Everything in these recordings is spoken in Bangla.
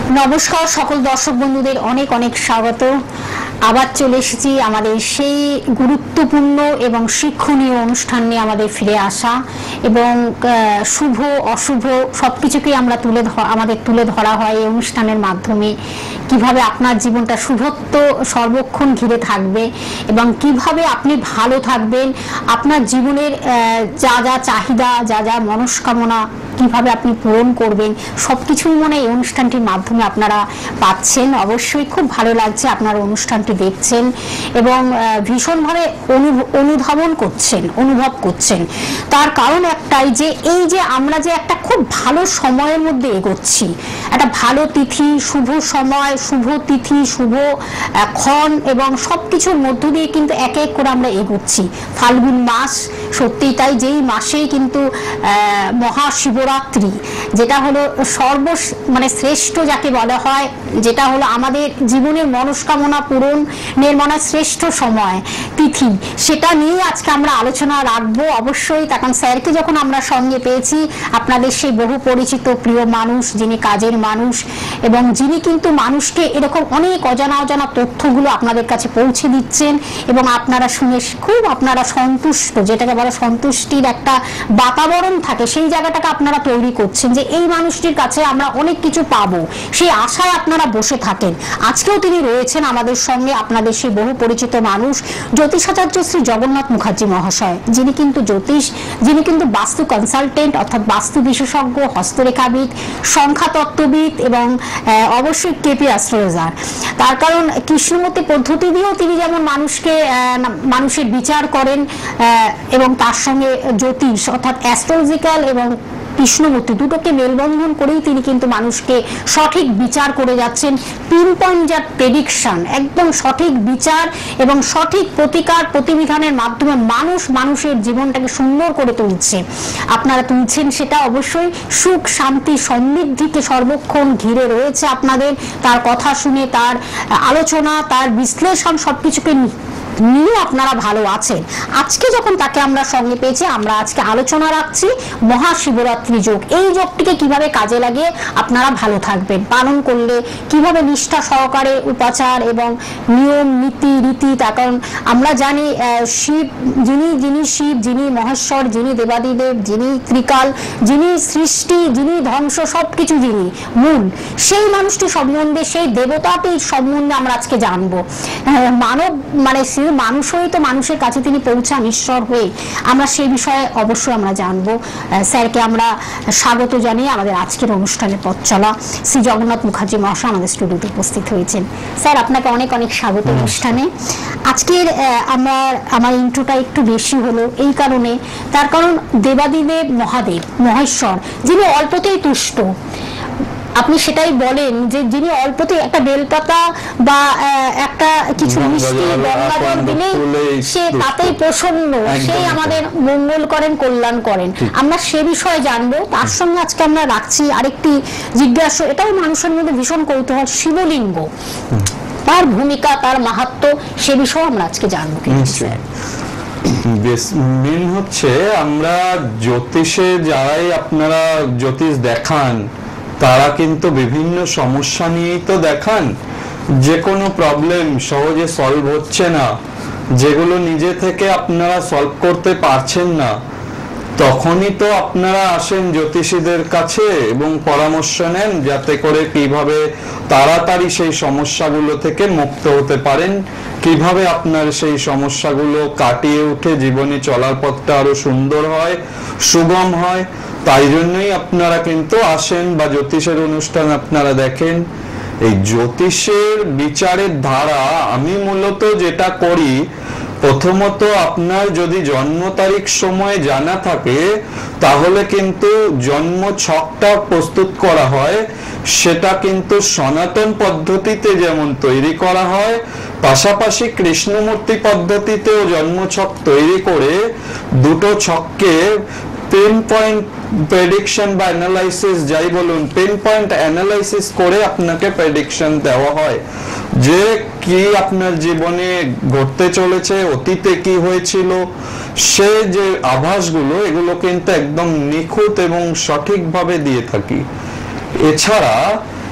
নমস্কার সকল দর্শক বন্ধুদের অনেক অনেক স্বাগত। আবার চলে এসেছি আমাদের সেই গুরুত্বপূর্ণ এবং শিক্ষণীয় অনুষ্ঠান নিয়ে আমাদের ফিরে আসা, এবং শুভ অশুভ সবকিছুকেই আমরা আমাদের তুলে ধরা হয় এই অনুষ্ঠানের মাধ্যমে। কিভাবে আপনার জীবনটা শুভত্ব সর্বক্ষণ ঘিরে থাকবে এবং কিভাবে আপনি ভালো থাকবেন, আপনার জীবনের যা যা চাহিদা, যা যা মনস্কামনা কিভাবে আপনি পূরণ করবেন, সবকিছুই মনে এই অনুষ্ঠানটির মাধ্যমে আপনারা পাচ্ছেন। অবশ্যই খুব ভালো লাগছে আপনারা অনুষ্ঠানটি দেখছেন এবং ভীষণভাবে অনুভব করছেন। তার কারণ একটাই, যে এই যে আমরা যে একটা খুব ভালো সময়ের মধ্যে এগোচ্ছি, একটা ভালো তিথি, শুভ সময়, শুভ তিথি, শুভ ক্ষণ এবং সবকিছুর মধ্য দিয়ে কিন্তু এক এক করে আমরা এগোচ্ছি। ফাল্গুন মাস, সত্যিই তাই, যেই মাসেই কিন্তু মহাশিবরাত্রি, যেটা হলো শ্রেষ্ঠ যাকে বলা হয়, যেটা হলো আমাদের জীবনের মনস্কামনা পূরণের শ্রেষ্ঠ সময় তিথি, সেটা নিয়ে আজকে আমরা আলোচনা রাখবো অবশ্যই। তখন স্যারকে যখন আমরা সঙ্গে পেয়েছি, আপনাদের সেই বহু পরিচিত প্রিয় মানুষ, যিনি কাজের মানুষ এবং যিনি কিন্তু মানুষকে এরকম অনেক অজানা তথ্যগুলো আপনাদের কাছে পৌঁছে দিচ্ছেন এবং আপনারা শুনে খুব সন্তুষ্ট, যেটাকে বলে সন্তুষ্টির একটা বাতাবরণ থাকে, সেই জায়গাটাকে আপনারা তৈরি করছেন যে এই মানুষটির কাছে আমরা অনেক কিছু পাবো, সেই আশায় আপনারা বসে থাকেন। আজকেও তিনি রয়েছেন আমাদের সঙ্গে, আপনাদের সেই বহু পরিচিত মানুষ, জ্যোতিষাচার্য শ্রী জগন্নাথ মুখার্জি মহাশয়, যিনি কিন্তু বাস্তু কনসালটেন্ট, অর্থাৎ বাস্তু বিশেষজ্ঞ, হস্তরেখাবিদ, সংখ্যাতত্ত্ববিদ এবং অবশ্যই কেপি অ্যাস্ট্রোলজার। তার কারণ কৃষ্ণমূর্তি পদ্ধতি দিয়েও তিনি যেমন মানুষের বিচার করেন এবং তার সঙ্গে জ্যোতিষ অর্থাৎ অ্যাস্ট্রোলজিক্যাল এবং কৃষ্ণমূর্তি দুটোকে মেলবন্ধন করেই তিনি কিন্তু মানুষকে সঠিক বিচার করে যাচ্ছেন। পিন পয়েন্ট যার প্রেডিকশন, একদম সঠিক বিচার এবং সঠিক প্রতিকার প্রতিবিধানের মাধ্যমে মানুষের জীবনটাকে সুন্দর করে তুলছে। আপনারা তুলছেন সেটা অবশ্যই সুখ, শান্তি, সমৃদ্ধিকে সর্বক্ষণ ঘিরে রয়েছে আপনাদের। তার কথা শুনে, তার আলোচনা, তার বিশ্লেষণ সবকিছুকে নিয়ে আপনারা ভালো আছেন। আজকে যখন তাকে আমরা সঙ্গে পেয়েছি, আমরা আজকে আলোচনা রাখছি মহাশিবরাত্রি যোগ। এই যোগটিকে কিভাবে কাজে লাগিয়ে আপনারা ভালো থাকবেন, পালন করলে কিভাবে নিষ্ঠা সহকারে উপাচার এবং নিয়ম নীতি রীতি, তার কারণ আমরা জানি শিব, যিনি শিব, যিনি মহেশ্বর, যিনি দেবাদিদেব, যিনি ত্রিকাল, যিনি সৃষ্টি, যিনি ধ্বংস, সবকিছু যিনি মূল, সেই মানুষটি সম্বন্ধে, সেই দেবতাটির সম্বন্ধে আমরা আজকে জানবো। মানব মানুষ হয়ে তো মানুষের কাছে তিনি পৌঁছান ঈশ্বর হয়ে, আমরা সেই বিষয়ে অবশ্যই আমরা জানবো। স্যারকে আমরা স্বাগত জানিয়ে আমাদের আজকের অনুষ্ঠানের পথ চলা শ্রী জগন্নাথ মুখার্জি মহাশয় আমাদের স্টুডিওতে উপস্থিত হয়েছেন। স্যার, আপনাকে অনেক অনেক স্বাগত অনুষ্ঠানে। আজকের আমার ইন্ট্রোটা একটু বেশি হলো এই কারণে, তার কারণ দেবাদিদেব মহাদেব মহেশ্বর, যিনি অল্পতেই তুষ্ট, আপনি সেটাই বলেন যে যিনি অল্পতে একটা বেলপাতা বা একটা কিছু মিষ্টি গঙ্গাজল দিলেই সে তাতেই প্রসন্ন, সেই আমাদের মঙ্গল করেন, কল্যাণ করেন। আমরা সে বিষয়ে জানবো। তার সঙ্গে আজকে আমরা রাখছি আরেকটি জিজ্ঞাসা, এটাও মানুষের মধ্যে ভীষণ কৌতূহল, শিবলিঙ্গ, তার ভূমিকা, তার মাহাত্ম্য, সে বিষয়ে আমরা আজকে জানবো। মেন হচ্ছে আমরা জ্যোতিষে যারাই আপনারা জ্যোতিষ দেখান, তারা কিন্তু বিভিন্ন সমস্যা নিয়েই তো দেখান। যে কোনো প্রবলেম সহজে সলভ হচ্ছে না, যেগুলো নিজে থেকে আপনারা সলভ করতে পারছেন না, তখনই তো আপনারা আসেন জ্যোতিষীদের কাছে এবং পরামর্শ নেন, যাতে করে কিভাবে তাড়াতাড়ি সেই সমস্যাগুলো থেকে মুক্ত হতে পারেন, কিভাবে আপনার সেই সমস্যাগুলো কাটিয়ে উঠে জীবনে চলার পথটা আরো সুন্দর হয়, সুগম হয়। তাই জন্যই আপনারা কিন্তু আসেন বা জ্যোতিষের অনুষ্ঠান আপনারা দেখেন। এই জ্যোতিষের বিচারের ধারা আমি মূলত যেটা করি, প্রথমত আপনার যদি জন্ম তারিখ সময় জানা থাকে, তাহলে কিন্তু জন্ম ছকটা প্রস্তুত করা হয়, সেটা কিন্তু সনাতন পদ্ধতিতে যেমন তৈরি করা হয়, পাশাপাশি কৃষ্ণমূর্তি পদ্ধতিতেও জন্ম ছক তৈরি করে দুটো ছককে পেন পয়েন্ট প্রেডিকশন বা অ্যানালাইসিস যাই বলুন, পেন পয়েন্ট অ্যানালাইসিস করে আপনাকে প্রেডিকশন দেওয়া হয় যে কি আপনার জীবনে ঘটতে চলেছে, অতীতে কি হয়েছিল, সে যে আভাসগুলো, এগুলো কিন্তু একদম নিখুঁত এবং সঠিকভাবে দিয়ে থাকি। এছাড়া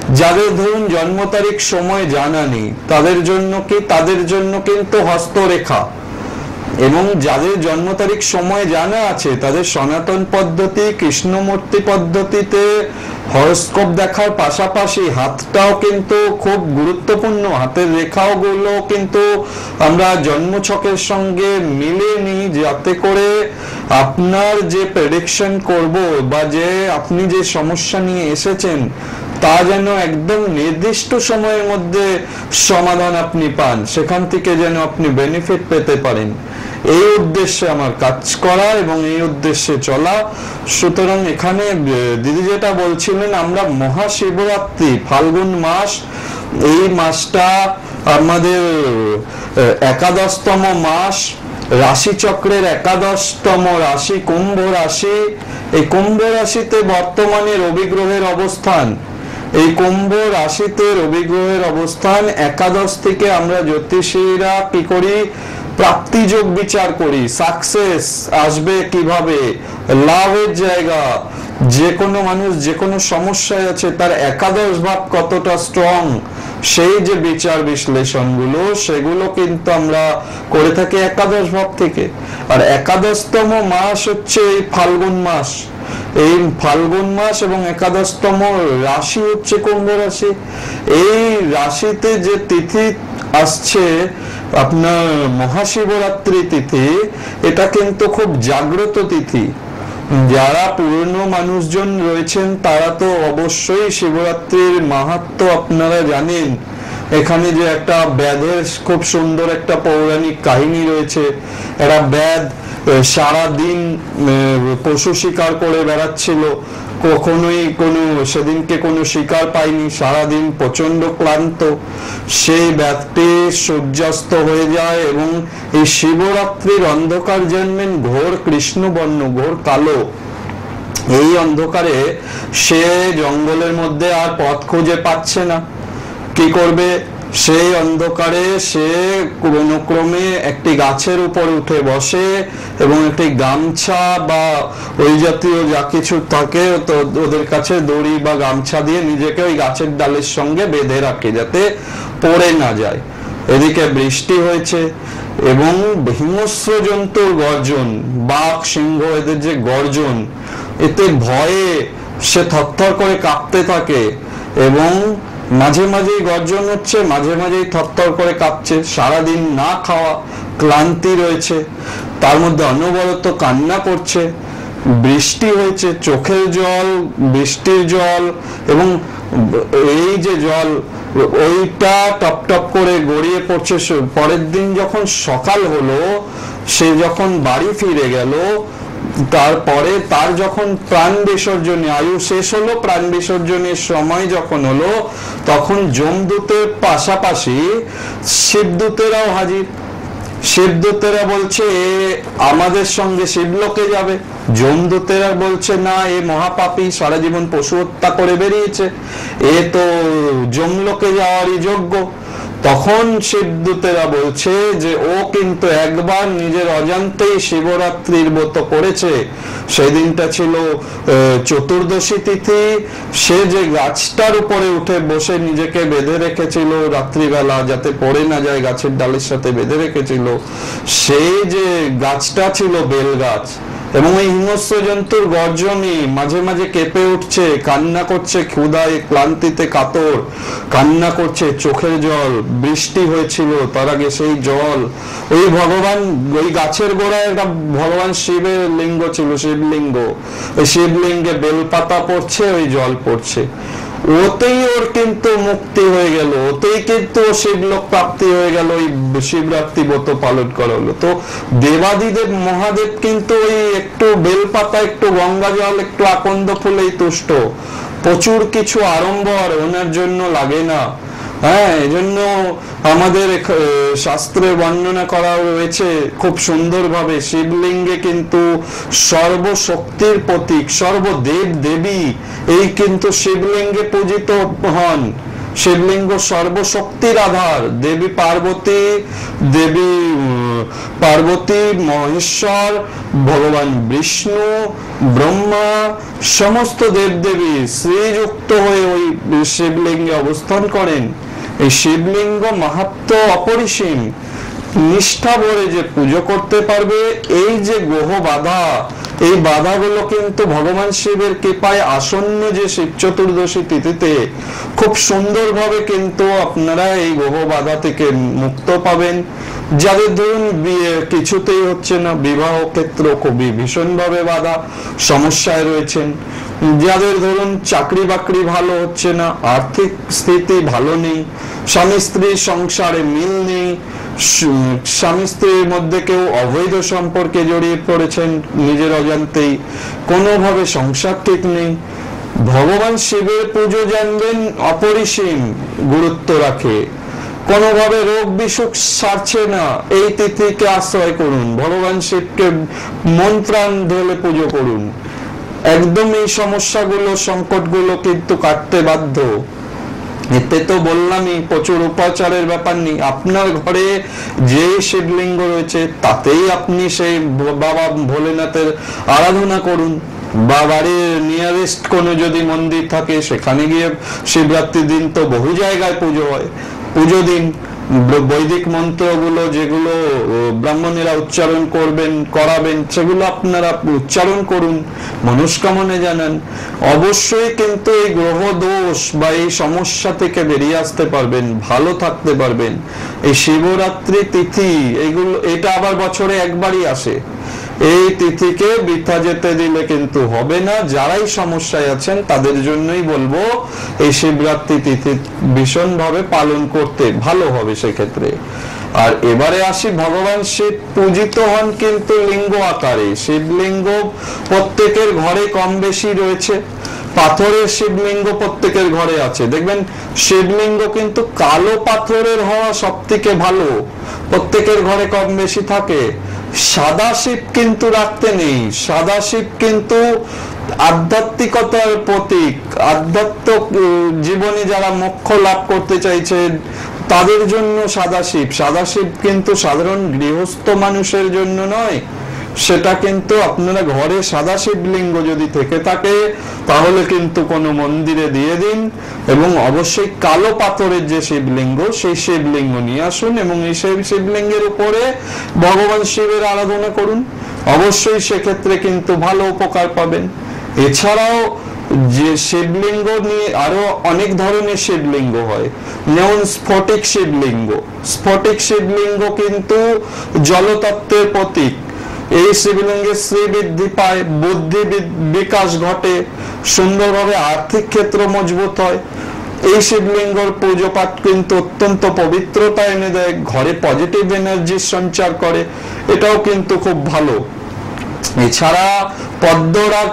যাদের ধরুন জন্ম তারিখ সময় জানা নেই তাদের জন্য কি, তাদের জন্য কিন্তু হস্তরেখা, এবং যাদের জন্ম তারিখ সময় জানা আছে তাদের সনাতন পদ্ধতি কৃষ্ণমূর্তি পদ্ধতিতে হরস্কোপ দেখার পাশাপাশি হাতটাও কিন্তু খুব গুরুত্বপূর্ণ, হাতের রেখাও গুলো কিন্তু আমরা জন্মছকের সঙ্গে মিলে নিই, যাতে করে আপনার যে প্রেডিকশন করব বা যে আপনি যে সমস্যা নিয়ে এসেছেন তা যেন একদম নির্দিষ্ট সময়ের মধ্যে সমাধান আপনি পান, সেখান থেকে যেন আপনি বেনিফিট পেতে পারেন। এই উদ্দেশ্যে আমার কাজ করা এবং এই উদ্দেশ্যে চলা। সুতরাং এখানে দিদি যেটা বলছিলেন, আমরা মহাশিবরাত্রি ফাল্গুন মাস, এই মাসটা আমাদের একাদশতম মাস, রাশিচক্রের একাদশতম রাশি কুম্ভ রাশি। এই কুম্ভ রাশিতে বর্তমানে রবি গ্রহের অবস্থান, এই কুম্ভ রাশিতে রবি গ্রহের অবস্থান। একাদশ থেকে আমরা জ্যোতিষীরা কি করি, প্রাপ্তি যোগ বিচার করি, সাকসেস আসবে কিভাবে, লাভের জায়গা, যে কোনো মানুষ যে কোনো সমস্যায় আছে তার একাদশ ভাব কতটা স্ট্রং, সেই যে বিচার বিশ্লেষণ গুলো সেগুলো কিন্তু আমরা করে থাকি একাদশ ভাব থেকে। আর একাদশতম মাস হচ্ছে এই ফাল্গুন মাস, এই ফাল্গুন মাস, এবং একাদশতম রাশি হচ্ছে কুম্ভ রাশি। এই রাশিতে যে তিথি আসছে আপনার মহাশিবরাত্রি তিথি, এটা কিন্তু খুব জাগ্রত তিথি। যারা পুরনো মানুষজন রয়েছেন তারা তো অবশ্যই শিবরাত্রির মাহাত্ম্য আপনারা জানেন। এখানে যে একটা ব্যাধের খুব সুন্দর একটা পৌরাণিক কাহিনী রয়েছে, একটা ব্যাধ সারাদিন পশু শিকার করে বেড়াচ্ছিল, কখনোই সেদিনকে কোনো শিকার পায়নি, সারাদিন প্রচন্ড ক্লান্ত। সেই ব্যাধটি সূর্যাস্ত হয়ে যায় এবং এই শিবরাত্রির অন্ধকার জানবেন ঘোর কৃষ্ণবর্ণ, ঘোর কালো। এই অন্ধকারে সে জঙ্গলের মধ্যে আর পথ খুঁজে পাচ্ছে না, কি করবে? সেই অন্ধকারে সে কোনো ক্রমে একটি গাছের উপর উঠে বসে এবং একটি গামছা বা ওই জাতীয় যা কিছু থাকে তো ওদের কাছে দড়ি বা গামছা দিয়ে নিজেকে ওই গাছের ডালের সঙ্গে বেঁধে রাখে যাতে পড়ে না যায়। এদিকে বৃষ্টি হয়েছে এবং হিংস্র জন্তুর গর্জন, বাঘ সিংহ এদের যে গর্জন, এতে ভয়ে সে থরথর করে কাঁপতে থাকে এবং মাঝে মাঝেই গর্জন হচ্ছে, মাঝে মাঝেই থরথর করে কাঁপছে। সারাদিন না খাওয়া, ক্লান্তি রয়েছে, তার মধ্যে অনবরত কান্না করছে। বৃষ্টি হয়েছে, চোখের জল, বৃষ্টির জল এবং এই যে জল ওইটা টপ টপ করে গড়িয়ে পড়ছে। পরের দিন যখন সকাল হলো, সে যখন বাড়ি ফিরে গেল, তারপরে তার যখন প্রাণ বিসর্জনে আয়ু শেষ হলো, প্রাণ বিসর্জনের সময় যখন হলো, তখন যমদূতের পাশাপাশি শিবদূতেরাও হাজির। শিবদূতেরা বলছে আমাদের সঙ্গে শিবলোকে যাবে, যমদূতেরা বলছে না, এ মহাপাপী, সারা জীবন পশু হত্যা করে বেরিয়েছে, এ তো যমলোকে যাওয়ারই যোগ্য। তখন শিবদূতেরা বলছে যে ও কিন্তু একবার নিজের অজান্তেই শিবরাত্রির ব্রত করেছে। সেদিনটা ছিল চতুর্দশী তিথি। সে যে গাছটার উপরে উঠে বসে নিজেকে বেঁধে রেখেছিল রাত্রিবেলা যাতে পড়ে না যায়, গাছের ডালের সাথে বেঁধে রেখেছিল, সেই যে গাছটা ছিল বেল গাছ। এবং এই হিংস্র জন্তুর গর্জনে মাঝে মাঝে কেঁপে উঠছে, কান্না করছে, ক্ষুধায় ক্লান্তিতে কাতর কান্না করছে, চোখের জল। বৃষ্টি হয়েছিল, তার আগে সেই জল, ওই ভগবান, ওই গাছের গোড়ায় একটা ভগবান শিবের লিঙ্গ ছিল, শিবলিঙ্গ, ওই শিবলিঙ্গে বেলপাতা পড়ছে, ওই জল পড়ছে। ওতেই ওর কিন্তু মুক্তি হয়ে গেল, ওতেই কিন্তু শিবলোক প্রাপ্তি হয়ে গেল, ওই শিবরাত্রি ব্রত পালন করা হলো। তো দেবাদিদেব মহাদেব কিন্তু ওই একটু বেলপাতা, একটু গঙ্গা জল, একটু আকন্দ ফুলেই তুষ্ট, প্রচুর কিছু আড়ম্বর ওনার জন্য লাগে না। হ্যাঁ, এজন্য আমাদের শাস্ত্রে বর্ণনা করা রয়েছে খুব সুন্দরভাবে, শিবলিঙ্গে কিন্তু সর্বশক্তির প্রতীক, সর্বদেব দেবী এই কিন্তু শিবলিঙ্গে পূজিত হন। শিবলিঙ্গ সর্বশক্তির আধার, দেবী পার্বতী, দেবী পার্বতী, মহেশ্বর, ভগবান বিষ্ণু, ব্রহ্মা, সমস্ত দেবদেবী শ্রীযুক্ত হয়ে ওই শিবলিঙ্গে অবস্থান করেন। এই শিবলিঙ্গ মাহাত্ম্য অপরিসীম। নিষ্ঠা ভরে যে পুজো করতে পারবে, এই যে গ্রহ বাধা, এই বাধাগুলো কিন্তু ভগবান শিবের কৃপায় আসন্ন যে শিব চতুর্দশী তিথিতে খুব সুন্দরভাবে কিন্তু আপনারা এই গ্রহ বাধা থেকে মুক্ত পাবেন। যাদের ধরুন বিয়ে কিছুতেই হচ্ছে না, বিবাহ ক্ষেত্র খুবই ভীষণভাবে বাধা, সমস্যায় রয়েছেন, যাদের ধরুন চাকরি বাকরি ভালো হচ্ছে না, আর্থিক স্থিতি ভালো নেই, স্বামী স্ত্রীর সংসারে মিল নেই, স্বামী স্ত্রীর মধ্যে কেউ অবৈধ সম্পর্কে জড়িয়ে পড়েছেন নিজের অজান্তেই, কোনোভাবে সংসার ঠিক নেই, ভগবান শিবের পুজো জানবেন অপরিসীম গুরুত্ব রাখে। কোনোভাবে রোগ বিসুখ সারছে না, এই তিথিকে আশ্রয় করুন, ভগবান শিবকে মন প্রাণ ঢেলে পুজো করুন। একদম এই সমস্যাগুলো, সংকটগুলো কিন্তু কাটতে বাধ্য। এতে তো বললামই প্রচুর উপাচারের ব্যাপার নেই, আপনার ঘরে যে শিবলিঙ্গ রয়েছে তাতেই আপনি সেই বাবা ভোলেনাথের আরাধনা করুন, বা বাড়ির নিয়ারেস্ট কোনো যদি মন্দির থাকে সেখানে গিয়ে শিবরাত্রির দিন তো বহু জায়গায় পুজো হয়, পুজো দিন। বৈদিক মন্ত্রগুলো যেগুলো ব্রাহ্মণেরা উচ্চারণ করাবেন সেগুলো আপনারা উচ্চারণ করুন, মনস্কামনা জানান। অবশ্যই কিন্তু এই গ্রহ দোষ বা এই সমস্যা থেকে বেরিয়ে আসতে পারবেন, ভালো থাকতে পারবেন। এই শিবরাত্রি তিথি এটা আবার বছরে একবারই আসে, এই তিথিকে বৃথা যেতে দিলে কিন্তু হবে না। যারাই সমস্যায় আছেন তাদের জন্যই বলবো এই শিবরাত্রি তিথি ভীষণভাবে পালন করতে, ভালো হবে সেক্ষেত্রে। আর এবারে আসি, ভগবান শিব পূজিত হন কিন্তু লিঙ্গ আকারে। শিবলিঙ্গ প্রত্যেকের ঘরে কম বেশি রয়েছে, পাথরের শিবলিঙ্গ প্রত্যেকের ঘরে আছে। দেখবেন শিবলিঙ্গ কিন্তু কালো পাথরের হওয়া সব থেকে ভালো, প্রত্যেকের ঘরে কম বেশি থাকে। সাদা শিব কিন্তু রাখতে নেই, সাদা শিব কিন্তু আধ্যাত্মিকতার প্রতীক। আধ্যাত্মিক জীবনে যারা মোক্ষ লাভ করতে চাইছেন তাদের জন্য সাদা শিব কিন্তু সাধারণ গৃহস্থ মানুষের জন্য নয়। সেটা কিন্তু আপনারা ঘরে সাদা শিবলিঙ্গ যদি থেকে থাকে তাহলে কিন্তু কোনো মন্দিরে দিয়ে দিন, এবং অবশ্যই কালো পাথরের যে শিবলিঙ্গ সেই শিবলিঙ্গ নিয়ে আসুন এবং এই শিবলিঙ্গের উপরে ভগবান শিবের আরাধনা করুন। অবশ্যই সেক্ষেত্রে কিন্তু ভালো উপকার পাবেন। এছাড়াও যে শিবলিঙ্গ নিয়ে আরো অনেক ধরনের শিবলিঙ্গ হয়, যেমন স্ফটিক শিবলিঙ্গ কিন্তু জলতত্ত্বের প্রতীক। এই শিবলিঙ্গে শ্রী বৃদ্ধি পায়, বুদ্ধি বিকাশ ঘটে, সুন্দরভাবে আর্থিক ক্ষেত্র মজবুত হয়। এই শিবলিঙ্গর পুজো পাঠ কিন্তু অত্যন্ত পবিত্রতা এনে দেয়, ঘরে পজিটিভ এনার্জি সঞ্চার করে, এটাও কিন্তু খুব ভালো। এছাড়া পদ্মরাগ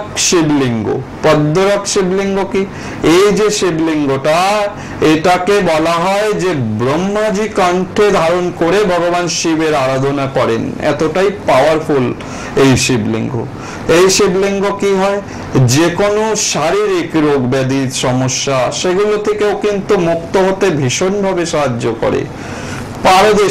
শিবলিঙ্গ কি? এই যে শিবলিঙ্গটা, এটাকে বলা হয় যে ব্রহ্মাজি কণ্ঠে ধারণ করে ভগবান শিবের আরাধনা করেন, এতটাই পাওয়ারফুল এই শিবলিঙ্গ। এই শিবলিঙ্গ কি হয়, যে কোনো শারীরিক রোগ ব্যাধির সমস্যা সেগুলো থেকেও কিন্তু মুক্ত হতে ভীষণভাবে সাহায্য করে। পারদের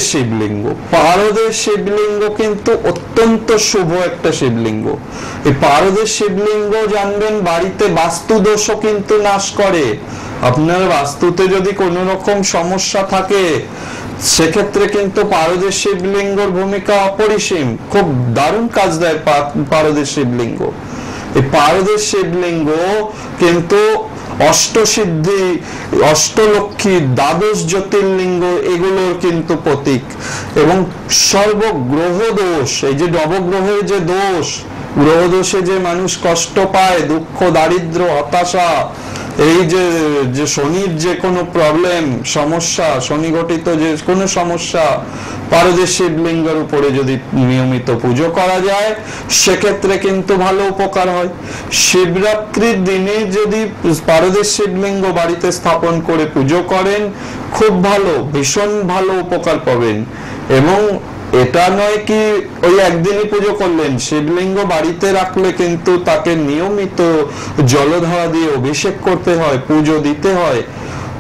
শিবলিঙ্গ কিন্তু অত্যন্ত শুভ একটা শিবলিঙ্গ। এই পারদের শিবলিঙ্গ জানবেন বাড়িতে বাস্তু দোষও কিন্তু নাশ করে। আপনার বাস্তুতে যদি কোনো রকম সমস্যা থাকে সেক্ষেত্রে কিন্তু পারদের শিবলিঙ্গর ভূমিকা অপরিসীম, খুব দারুণ কাজ দেয় পারদের শিবলিঙ্গ। এই পারদের শিবলিঙ্গ কিন্তু অষ্টসিদ্ধি, অষ্টলক্ষ্মী, দ্বাদশ জ্যোতির্লিঙ্গ এগুলোর কিন্তু প্রতীক। এবং সর্বগ্রহ দোষ, এই যে নবগ্রহের যে দোষ, গ্রহ দোষে যে মানুষ কষ্ট পায়, দুঃখ, দারিদ্র, হতাশা, এই যে শনির যে কোনো প্রবলেম, সমস্যা, শনি ঘটিত যে কোনো সমস্যা, পারদের শিবলিঙ্গের উপরে যদি নিয়মিত পুজো করা যায় সেক্ষেত্রে কিন্তু ভালো উপকার হয়। শিবরাত্রির দিনে যদি পারদের শিবলিঙ্গ বাড়িতে স্থাপন করে পুজো করেন খুব ভালো, ভীষণ ভালো উপকার পাবেন। এবং এটা নয় কি ওই একদিনই পুজো করলেন, শিবলিঙ্গ বাড়িতে রাখলে কিন্তু তাকে নিয়মিত জলধারা দিয়ে অভিষেক করতে হয়, পুজো দিতে হয়।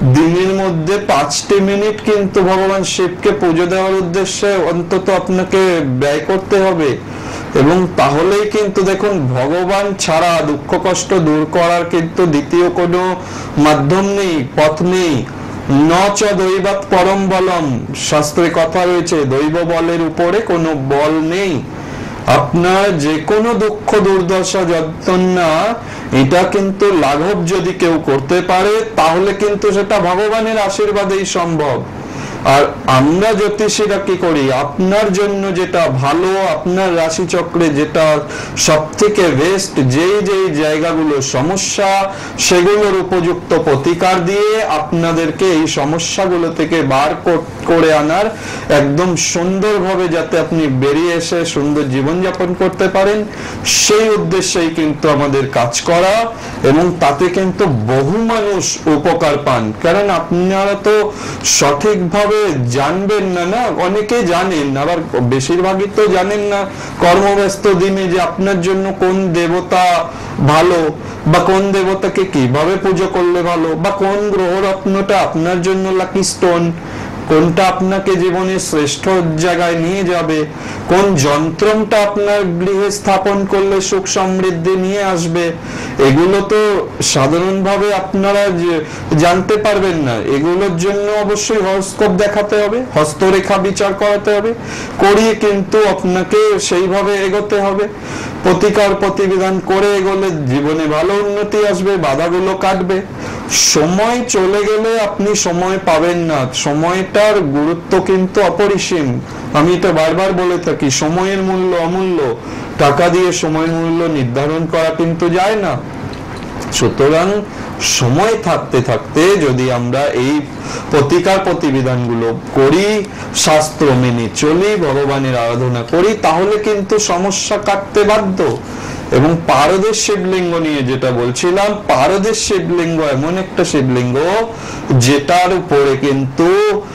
দিনের মধ্যে 5টি মিনিট কিন্তু ভগবান শিবকে পুজো দেওয়ার উদ্দেশ্যে অন্তত আপনাকে ব্যয় করতে হবে। এবং তাহলেই কিন্তু দেখুন, ভগবান ছাড়া দুঃখ কষ্ট দূর করার কিন্তু দ্বিতীয় কোনো মাধ্যম নেই, পথ নেই। ন চ দৈবাৎ পরম বলম, শাস্ত্রে কথা রয়েছে, দৈব বলের উপরে কোনো বল নেই। আপনার যে কোনো দুঃখ দুর্দশা যন্ত্রণা এটা কিন্তু লাঘব যদি কেউ করতে পারে তাহলে কিন্তু সেটা ভগবানের আশীর্বাদেই সম্ভব। আর আমরা জ্যোতিষীরা কি করি, আপনার জন্য যেটা ভালো, আপনার রাশি চক্রে যেটা সব থেকে বেস্ট, যেই যেই জায়গাগুলো সমস্যা সেগুলোর উপযুক্ত প্রতিকার দিয়ে আপনাদেরকে এই সমস্যাগুলো থেকে বার করে আনার, একদম সুন্দরভাবে যাতে আপনি বেরিয়ে এসে সুন্দর জীবনযাপন করতে পারেন, সেই উদ্দেশ্যেই কিন্তু আমাদের কাজ করা। এবং তাতে কিন্তু বহু মানুষ উপকার পান। কারণ আপনারা তো সঠিকভাবে জানবেন না, অনেকে জানেন, আবার বেশিরভাগই তো জানেন না কর্মব্যস্ত দিনে যে আপনার জন্য কোন দেবতা ভালো, বা কোন দেবতাকে কিভাবে পুজো করলে ভালো, বা কোন গ্রহরত্নটা আপনার জন্য লাকি স্টোন, কোনটা আপনাকে জীবনের শ্রেষ্ঠ জায়গায় নিয়ে যাবে, কোন যন্ত্রটা আপনার গৃহে স্থাপন করলে সুখ সমৃদ্ধি নিয়ে আসবে, এগুলো তো সাধারণভাবে আপনারা জানতে পারবেন না। এগুলোর জন্য অবশ্যই হরস্কোপ দেখাতে হবে, হস্তরেখা বিচার করাতে হবে, করিয়ে কিন্তু আপনাকে সেইভাবে এগোতে হবে। প্রতিকার প্রতিবিধান করে এগোলে জীবনে ভালো উন্নতি আসবে, বাধাগুলো কাটবে। সময় চলে গেলে আপনি সময় পাবেন না, সময়টার গুরুত্ব কিন্তু অপরিসীম। আমি এটা বারবার বলে থাকি, সময়ের মূল্য অমূল্য, টাকা দিয়ে সময়ের মূল্য নির্ধারণ করা কিন্তু যায় না। সুতরাং সময় থাকতে থাকতে যদি আমরা এই প্রতিকার প্রতিবিধানগুলো করি, শাস্ত্র মেনে চলি, ভগবানের আরাধনা করি, তাহলে কিন্তু সমস্যা কাটতে বাধ্য। এবং পারদের শিবলিঙ্গ নিয়ে যেটা বলছিলাম, পারদের শিবলিঙ্গ এমন একটা শিবলিঙ্গ যেটার উপরে কিন্তু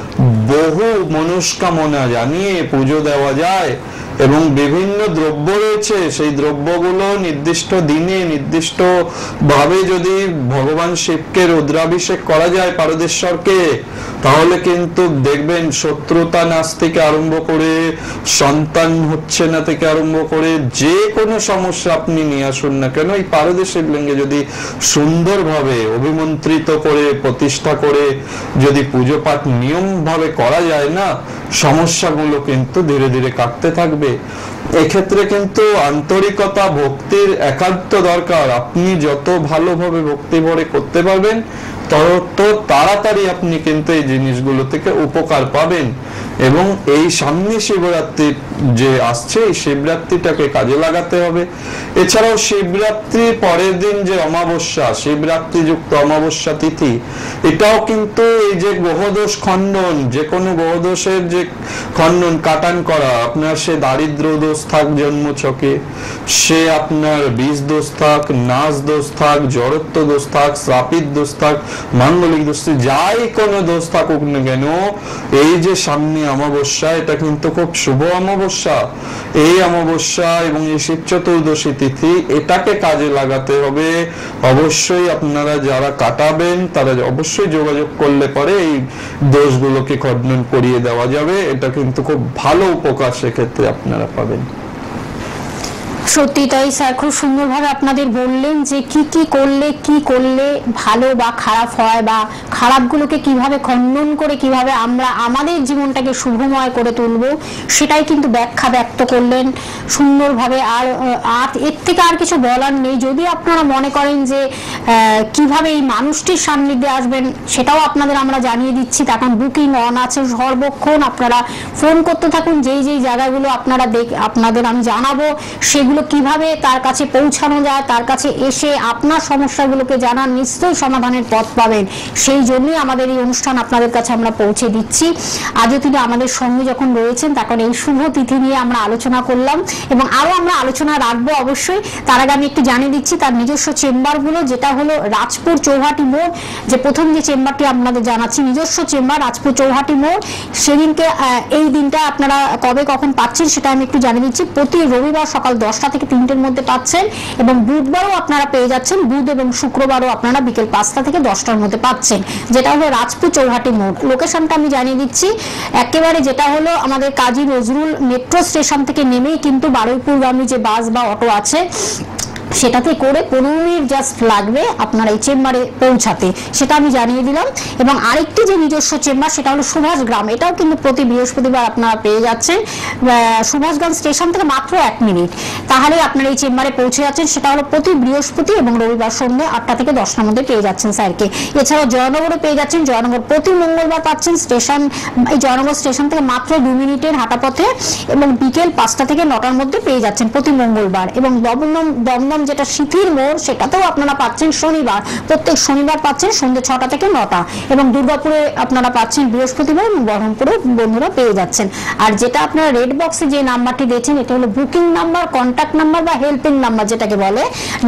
বহু মনস্কামনা জানিয়ে পুজো দেওয়া যায়। এবং বিভিন্ন দ্রব্য রয়েছে, সেই দ্রব্যগুলো নির্দিষ্ট দিনে নির্দিষ্ট ভাবে যদি ভগবান শিবকে রুদ্রাভিষেক করা যায় পারদেশ্বরকে, তাহলে কিন্তু দেখবেন শত্রুতা নাশ থেকে আরম্ভ করে, সন্তান হচ্ছে না থেকে আরম্ভ করে, যে কোনো সমস্যা আপনি নিয়ে আসুন না কেন, এই পারদের শিবলিঙ্গে যদি সুন্দরভাবে অভিমন্ত্রিত করে প্রতিষ্ঠা করে যদি পুজো পাঠ নিয়ম ভাবে করা যায় না, সমস্যাগুলো কিন্তু ধীরে ধীরে কাটতে থাকবে। এক্ষেত্রে কিন্তু আন্তরিকতা, ভক্তির একান্ত দরকার। আপনি যত ভালোভাবে ভক্তি ভরে করতে পারবেন তত তাড়াতাড়ি আপনি কিন্তু এই জিনিসগুলো থেকে উপকার পাবেন। এবং এই সামনে শিবরাত্রি যে আসছে, এই শিবরাত্রিটাকে কাজে লাগাতে হবে। এছাড়াও শিবরাত্রির পরের দিন যে অমাবস্যা, শিবরাত্রি যুক্ত অমাবস্যা তিথি, এটাও কিন্তু এই যে গ্রহদোষ খণ্ডন, যে কোনো গ্রহদোষের যে খণ্ডন কাটান করা, আপনার সে দারিদ্র দোষ থাক জন্মছকে, সে আপনার বীজ দোষ থাক, নাশ দোষ থাক, জড়ত্ব দোষ থাক, শ্রাপিত দোষ থাক, মাঙ্গলিক দোষ, যাই কোনো দোষ থাকুক না কেন, এই যে সামনে অমাবস্যা, এটা কিন্তু খুব শুভ অমাবস্যা। এই অমাবস্যা এবং এই শিব চতুর্দশী তিথি, এটাকে কাজে লাগাতে হবে। অবশ্যই আপনারা যারা কাটাবেন তারা অবশ্যই যোগাযোগ করলে পরে এই দোষগুলোকে খণ্ডন করিয়ে দেওয়া যাবে। এটা কিন্তু খুব ভালো উপকার সেক্ষেত্রে আপনারা পাবেন। সত্যি তাই স্যার, খুব সুন্দরভাবে আপনাদের বললেন যে কি কি করলে ভালো বা খারাপ হয়, বা খারাপগুলোকে কিভাবে খণ্ডন করে কিভাবে আমরা আমাদের জীবনটাকে শুভময় করে তুলব, সেটাই কিন্তু ব্যাখ্যা ব্যক্ত করলেন সুন্দরভাবে। আর এর থেকে আর কিছু বলার নেই। যদি আপনারা মনে করেন যে কিভাবে এই মানুষটির সান্নিধ্যে আসবেন, সেটাও আপনাদের আমরা জানিয়ে দিচ্ছি। তখন বুকিং অন আছে সর্বক্ষণ, আপনারা ফোন করতে থাকুন। যেই যেই জায়গাগুলো আপনাদের আমি জানাবো, সেগুলো কিভাবে তার কাছে পৌঁছানো যায়, তার কাছে এসে আপনার সমস্যাগুলোকে জানার নিশ্চয়ই সমাধানের পথ পাবেন। সেই জন্যই আমাদের এই অনুষ্ঠান আপনাদের কাছে আমরা পৌঁছে দিচ্ছি। আজও তিনি আমাদের সঙ্গে যখন রয়েছেন, তখন এই শুভ তিথি নিয়ে আমরা আলোচনা করলাম এবং আরো আমরা আলোচনা রাখবো অবশ্যই। তার আগে আমি একটু জানিয়ে দিচ্ছি তার নিজস্ব চেম্বারগুলো, যেটা হলো রাজপুর চৌহাটি মোড়। যে প্রথম যে চেম্বারটি আপনাদের জানাচ্ছি, নিজস্ব চেম্বার রাজপুর চৌহাটি মোড়। সেদিনকে এই দিনটা আপনারা কবে কখন পাচ্ছেন সেটা আমি একটু জানিয়ে দিচ্ছি। প্রতি রবিবার সকাল 10টা 2টা থেকে 3টের মধ্যে পাচ্ছেন, এবং বুধবারও আপনারা পেয়ে যাচ্ছেন, বুধ এবং শুক্রবারও আপনারা বিকেল 5টা থেকে 10টার মধ্যে পাচ্ছেন, যেটা হলো রাজপুর চৌহাটি মোড়। লোকেশনটা আমি জানিয়ে দিচ্ছি, একেবারে যেটা হলো আমাদের কাজী নজরুল মেট্রো স্টেশন থেকে নেমেই কিন্তু বারুইপুরগামী যে বাস বা অটো আছে সেটাতে করে 15 মিনিট জাস্ট লাগবে আপনার এই চেম্বারে পৌঁছাতে, সেটা আমি জানিয়ে দিলাম। এবং আরেকটি যে নিজস্ব চেম্বার সেটা হলো সুভাষগ্রাম, এটাও কিন্তু প্রতি বৃহস্পতিবার আপনারা পেয়ে যাচ্ছেন সুভাষগ্রাম স্টেশন থেকে মাত্র 1 মিনিট, তাহলে আপনারা এই চেম্বারে পৌঁছে যাচ্ছেন। সেটা হলো প্রতি বৃহস্পতি এবং রবিবার সন্ধ্যে 8টা থেকে 10টার মধ্যে পেয়ে যাচ্ছেন স্যারকে। এছাড়াও জয়নগরে পেয়ে যাচ্ছেন, জয়নগর প্রতি মঙ্গলবার পাচ্ছেন স্টেশন, এই জয়নগর স্টেশন থেকে মাত্র 2 মিনিটের হাঁটা পথে, এবং বিকেল 5টা থেকে 9টার মধ্যে পেয়ে যাচ্ছেন প্রতি মঙ্গলবার। এবং দমদম যেটা শিথির মোড় সেটাতেও আপনারা পাচ্ছেন শনিবার, প্রত্যেক শনিবার পাচ্ছেন সন্ধ্যে 6টা থেকে 9টা, এবং দুর্গাপুরে আপনারা পাচ্ছেন বৃহস্পতিবার, এবং বহরমপুরে বন্ধুরা পেয়ে যাচ্ছেন। আর যেটা আপনারা রেড বক্সে যে নাম্বারটি দিয়েছেন এটা হলো বুকিং নাম্বার, কন্ট্যাক্ট নাম্বার বা হেল্পিং নাম্বার যেটাকে বলে,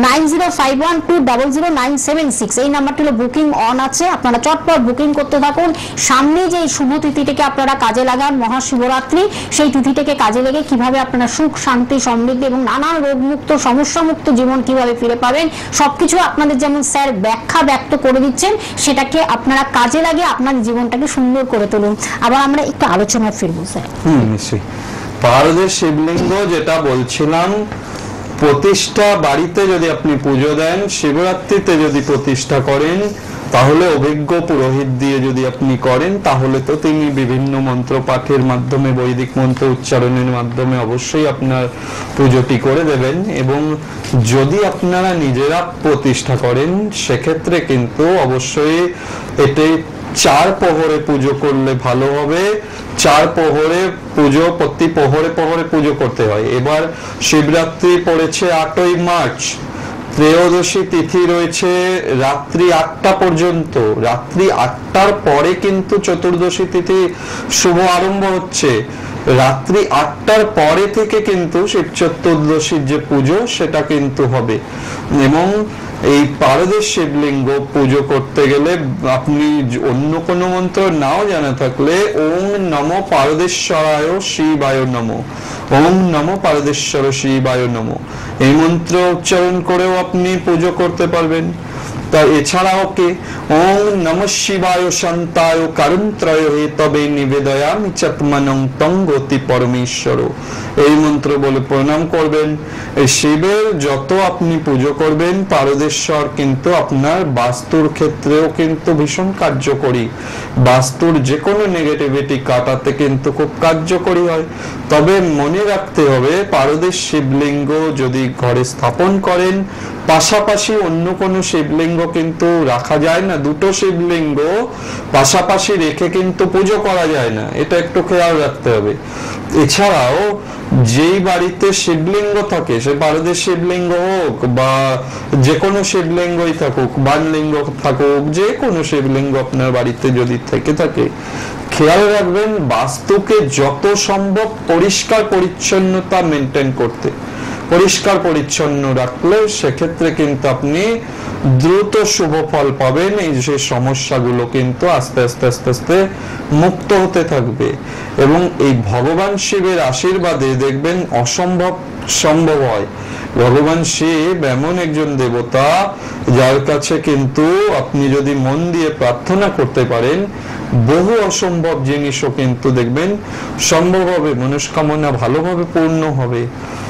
9051200976, এই নাম্বারটি হলো বুকিং অন আছে, আপনারা চটপট বুকিং করতে থাকুন। সামনে যে শুভ তিথিটিকে আপনারা কাজে লাগান, মহাশিবরাত্রি, সেই তিথিটিকে কাজে লেগে কিভাবে আপনারা সুখ শান্তি সমৃদ্ধি এবং নানান রোগমুক্ত সমস্যামুক্ত জীবন কিভাবে ফিরে পাবেন সবকিছু আপনাদের যেমন স্যার ব্যাখ্যা ব্যক্ত করে দিচ্ছেন, সেটাকে আপনারা কাজে লাগিয়ে আপনার জীবনটাকে সুন্দর করে তুলুন। আবার আমরা একটু আলোচনায় ফিরবো স্যার। নিশ্চয়ই। পারদের শিবলিঙ্গ যেটা বলছিলাম, প্রতিষ্ঠা বাড়িতে যদি আপনি পুজো দেন, শিবরাত্রিতে যদি প্রতিষ্ঠা করেন, তাহলে অভিজ্ঞ পুরোহিত দিয়ে যদি আপনি করেন, তাহলে তো তিনি বিভিন্ন মন্ত্র পাঠের মাধ্যমে, বৈদিক মন্ত্র উচ্চারণের মাধ্যমে অবশ্যই আপনার পুজোটি করে দেবেন। এবং যদি আপনারা নিজেরা প্রতিষ্ঠা করেন, সেক্ষেত্রে কিন্তু অবশ্যই এটি 4 প্রহরে পুজো করলে ভালো হবে। 4 প্রহরে পুজো, প্রতি প্রহরে পুজো করতে হয়। এবার শিবরাত্রি পড়েছে 8ই মার্চ, ত্রয়োদশী তিথি রয়েছে রাত্রি 8টা পর্যন্ত, রাত্রি 8টার পরে কিন্তু চতুর্দশী তিথি শুভ আরম্ভ হচ্ছে। রাত্রি 8টার পরে থেকে কিন্তু শিব চতুর্দশীর যে পুজো সেটা কিন্তু হবে। এবং এই পারদের শিবলিঙ্গ পুজো করতে গেলে আপনি অন্য কোনো মন্ত্র নাও জানা থাকলে ওম নমো পারদেশ্বরায় শিবায় নমো, ওম নমো পারদেশ্বর শিবায় নমো, এই মন্ত্র উচ্চারণ করেও আপনি পুজো করতে পারবেন। তা এছাড়াও কি ওম নমঃ শিবায় শান্তায় কারণত্রয় হেতবে নিবেদয়ামি চাত্মানং তং গতি পরমেশ্বর, এই মন্ত্র বলে প্রণাম করবেন। এই শিবের যত আপনি পুজো করবেন, পারদেশ্বর কিন্তু আপনার বাস্তুর ক্ষেত্রেও কিন্তু ভীষণ কার্যকরী, বাস্তুর যে কোনো নেগেটিভিটি কাটাতে কিন্তু খুব কার্যকরী হয়। তবে মনে রাখতে হবে, পারদের শিবলিঙ্গ যদি ঘরে স্থাপন করেন, পাশাপাশি অন্য কোনো শিবলিঙ্গ কিন্তু রাখা যায় না। 2টো শিবলিঙ্গ পাশাপাশি রেখে কিন্তু পুজো করা যায় না, এটা একটু খেয়াল রাখতে হবে। এছাড়াও যেই বাড়িতে শিবলিঙ্গ থাকে, সে পারদের শিবলিঙ্গ হোক বা যে কোনো শিবলিঙ্গই থাকুক, বানলিঙ্গ থাকুক, যে কোনো শিবলিঙ্গ আপনার বাড়িতে যদি থেকে থাকে, খেয়াল রাখবেন বাস্তুকে যত সম্ভব পরিষ্কার পরিচ্ছন্নতা মেনটেন করতে। পরিষ্কার পরিচ্ছন্ন রাখলে সেক্ষেত্রে কিন্তু আপনি দ্রুত শুভ ফল পাবেন। এই যে সমস্যাগুলো কিন্তু আস্তে আস্তে আস্তে আস্তে মুক্ত হতে থাকবে। এবং এই ভগবান শিবের আশীর্বাদে দেখবেন অসম্ভব সম্ভব হয়। ভগবান শিব এমন একজন দেবতা যার কাছে কিন্তু আপনি যদি মন দিয়ে প্রার্থনা করতে পারেন, বহু অসম্ভব জিনিসও কিন্তু দেখবেন সম্ভব হবে, মনস্কামনা ভালোভাবে পূর্ণ হবে।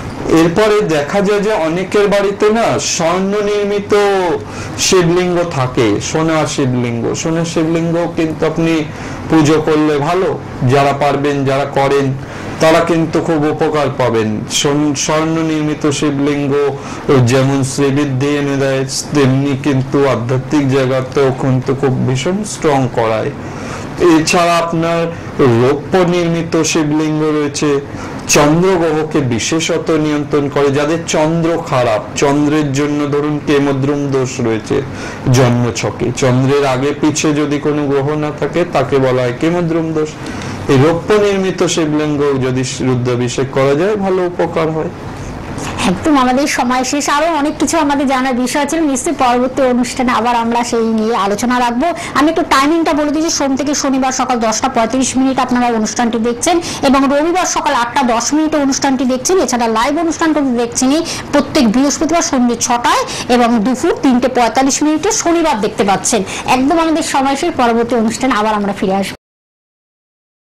এরপরে দেখা যায় যে অনেকের বাড়িতে না স্বর্ণ নির্মিত শিবলিঙ্গ থাকে, সোনার শিবলিঙ্গ। সোনার শিবলিঙ্গ কিন্তু আপনি পুজো করলে ভালো, যারা পারবেন, যারা করেন তারা কিন্তু খুব উপকার পাবেন। স্বর্ণ নির্মিত শিবলিঙ্গ যেমন শ্রীবৃদ্ধি এনে দেয়, তেমনি কিন্তু আধ্যাত্মিক জায়গাতেও কিন্তু খুব ভীষণ স্ট্রং করায়। এছাড়া আপনার রৌপ্য নির্মিত শিবলিঙ্গ রয়েছে, চন্দ্রগ্রহকে বিশেষত নিয়ন্ত্রণ করে। যাদের চন্দ্র খারাপ, চন্দ্রের জন্য ধরুন কেমদ্রুম দোষ রয়েছে জন্ম ছকে, চন্দ্রের আগে পিছে যদি কোনো গ্রহ না থাকে তাকে বলা হয় কেমদ্রুম দোষ। এই রৌপ্য নির্মিত শিবলিঙ্গ যদি রুদ্রাভিষেক করা যায় ভালো উপকার হয়। একদম আমাদের সময় শেষ, আরো অনেক কিছু আমাদের জানার বিষয় ছিল, নিশ্চয়ই পরবর্তী অনুষ্ঠানে আবার আমরা সেই নিয়ে আলোচনা রাখবো। আমি একটু টাইমিংটা বলে দিচ্ছি, সোম থেকে শনিবার সকাল 10:35 আপনারা অনুষ্ঠানটি দেখছেন এবং রবিবার সকাল 8:10 অনুষ্ঠানটি দেখছেন। এছাড়া লাইভ অনুষ্ঠানটা দেখছেনই প্রত্যেক বৃহস্পতিবার সন্ধ্যে 6টায় এবং দুপুর 3:45 শনিবার দেখতে পাচ্ছেন। একদম আমাদের সময় শেষ, পরবর্তী অনুষ্ঠানে আবার আমরা ফিরে আসবো।